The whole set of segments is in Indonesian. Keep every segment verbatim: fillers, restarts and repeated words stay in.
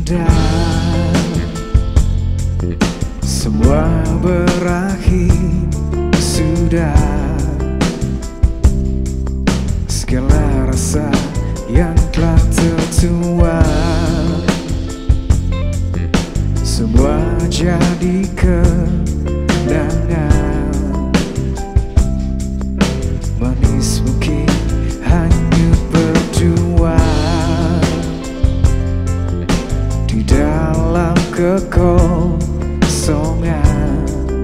indah, semua berakhir sudah. Segala rasa yang telah tertua, semua jadi kenangan. Manis mungkin hanya berdua di dalam kekosongan.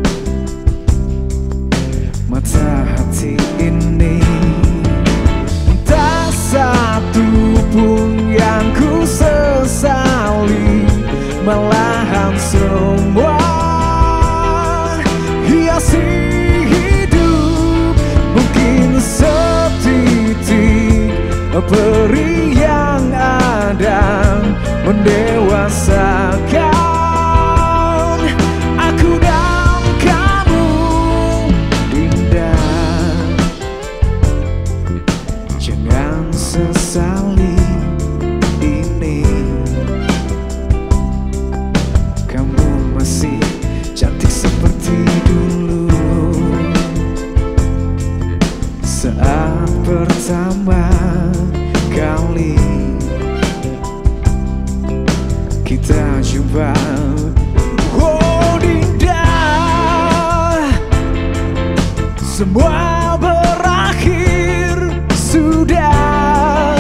Mata hati ini tak satu pun yang ku sesali, malahan semua hiasi hidup. Mungkin setitik peri yang ada mendewasakan aku dan kamu. Indah, jangan sesali ini. Kamu masih cantik seperti dulu saat pertama kali kita jumpa. Oh Dinda, semua berakhir sudah.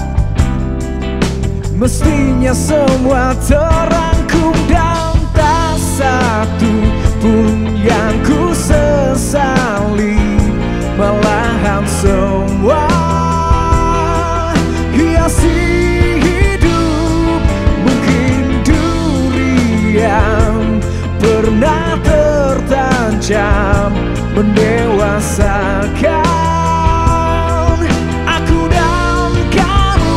Mestinya semua terangkum dan tak satu pun yang ku sesali, malahan semua hiasi hidup. Mungkin duri yang pernah tertancap mendewasakan aku dan kamu.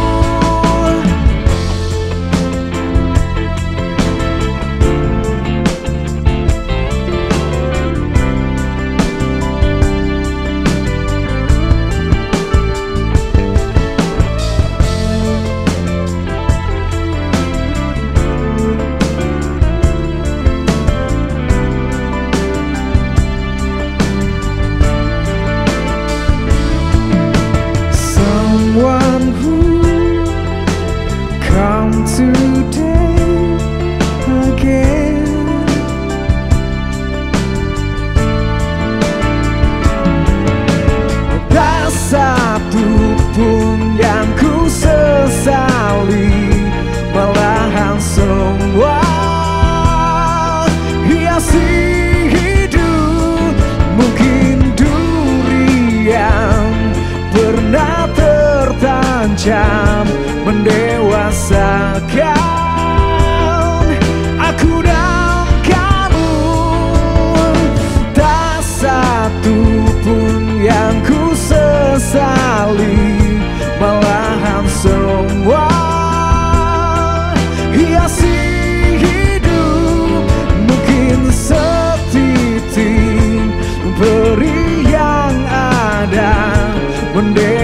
Someone who come today again. Tak satu pun yang ku sesali, malahan semua hiasi hidup. Mungkin duri yang pernah tertancap mendewasakan aku dan kamu. Tak satu pun yang ku sesali, malahan semua hiasi hidup. Mungkin setitik peri yang ada mendewasakan